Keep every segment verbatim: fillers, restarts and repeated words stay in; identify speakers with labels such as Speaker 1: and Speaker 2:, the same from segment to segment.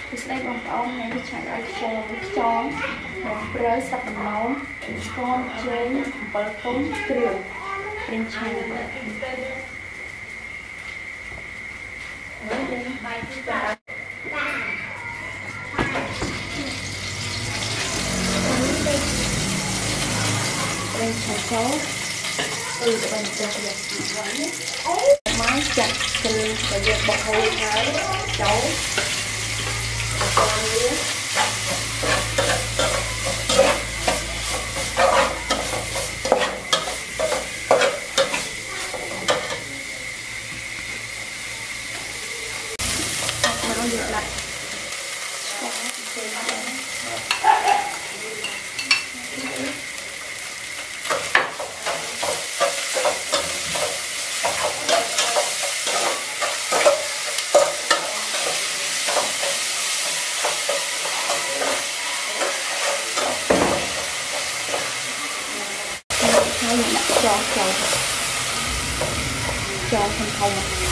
Speaker 1: This like on phone này chạy lại phone cho rơi sập máu con chơi bật tốn kêu bên trong bên trong cháu ừ bên trong máy chặt từ bây giờ bọc hồi thái cháu con nhé nó dựa lại cho cho cho thành thông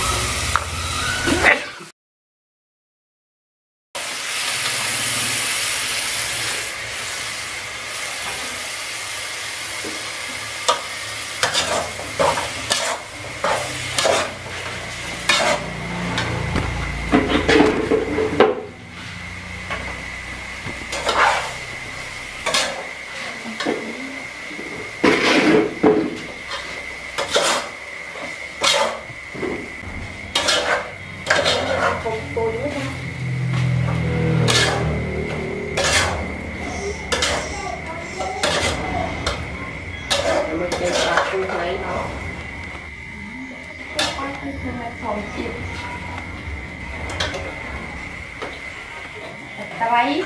Speaker 1: tay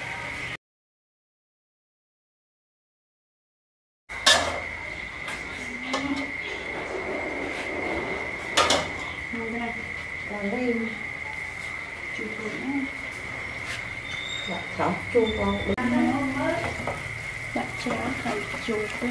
Speaker 1: còn đây chú cũng đặt cháu chú con đặt cháu thành chú quý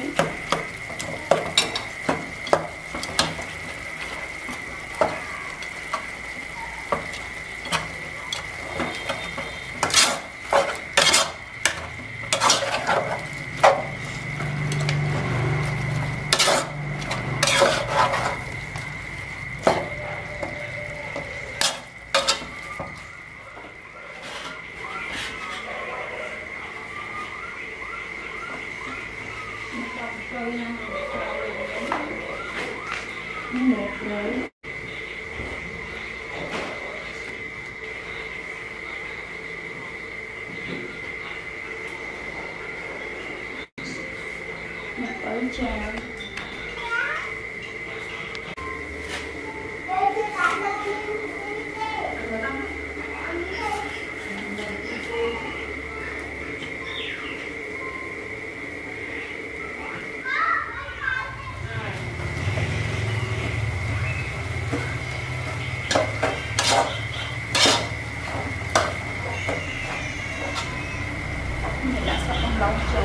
Speaker 1: một rồi một ơn chào lòng trầu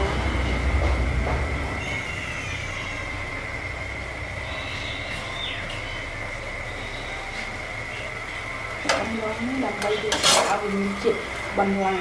Speaker 1: anh muốn làm bây giờ ở bên chị bên ngoài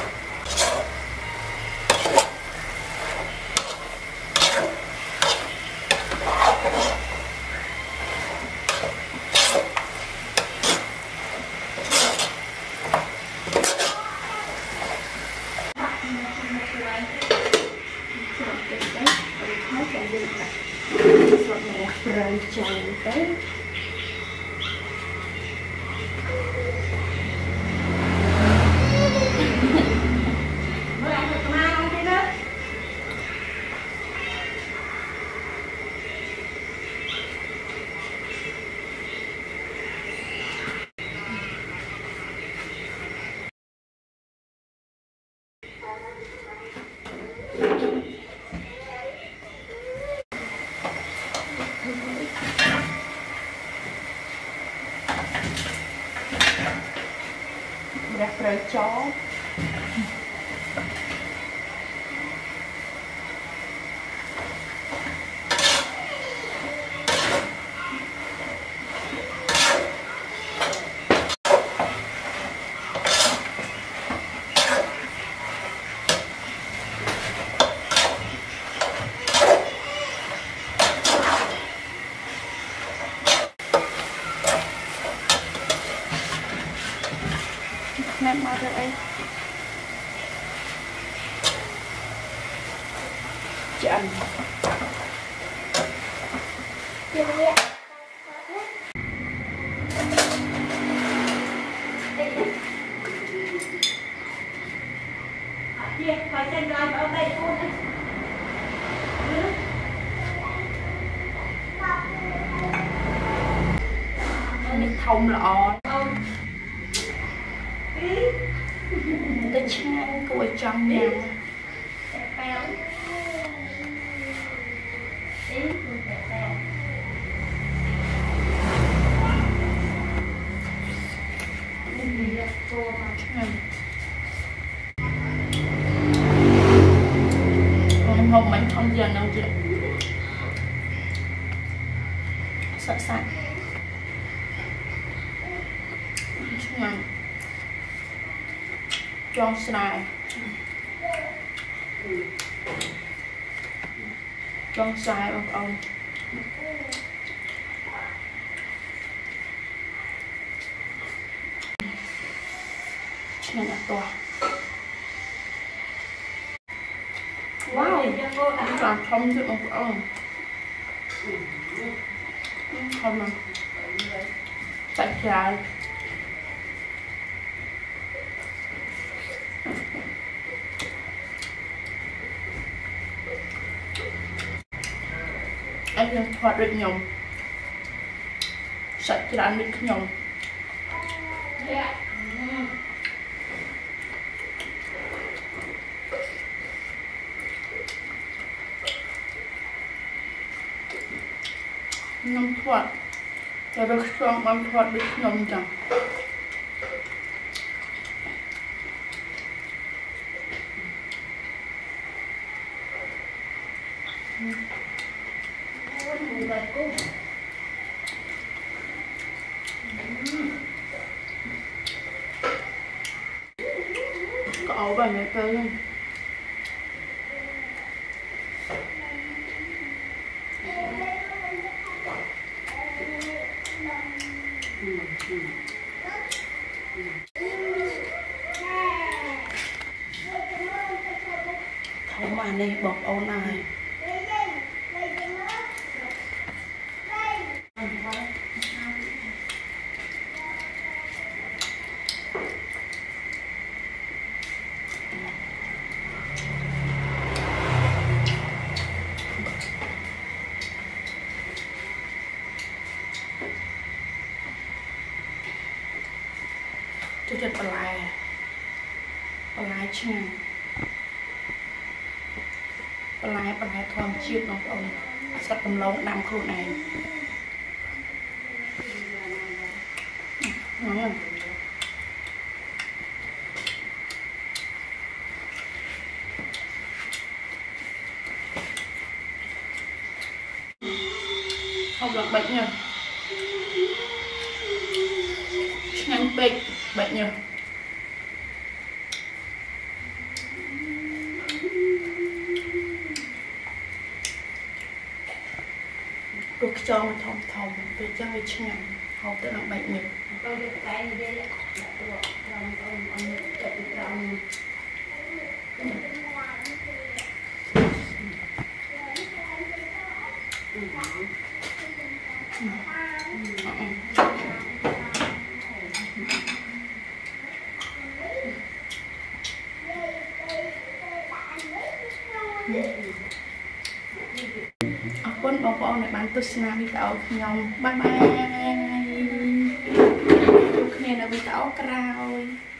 Speaker 1: rồi chào tới đặt rồi chó nè mà được ấy chậm phải chân rồi vào đây luôn đấy mình thông lọ tôi chăng cô ở trong nhà không mình không giờ đâu chị sợ sạch mà cho xài cho xài ông ông này là to wow anh làm không chứ ông ông không nào tại trái anh đang thoát được nhom sạch cho anh biết nhom nhom thoát cho được xong anh thoát được nhom chẳng có ấu vào này cơ luôn thấu mà này bọc ấu này cho chân bà lại bà lại chứ nè bà lại bà lại thòm chiếc nó ông sắp tầm lâu năm khuôn này ngon rồi không được bệnh nhờ nhanh bệnh bệnh nhờ được cho mình thòng thòng về cho người chăng không tự động bệnh nhờ Ơnបងប្អូនដែលបានទស្សនាវីដេអូខ្ញុំបាយបាយជួបគ្នានៅវីដេអូក្រោយ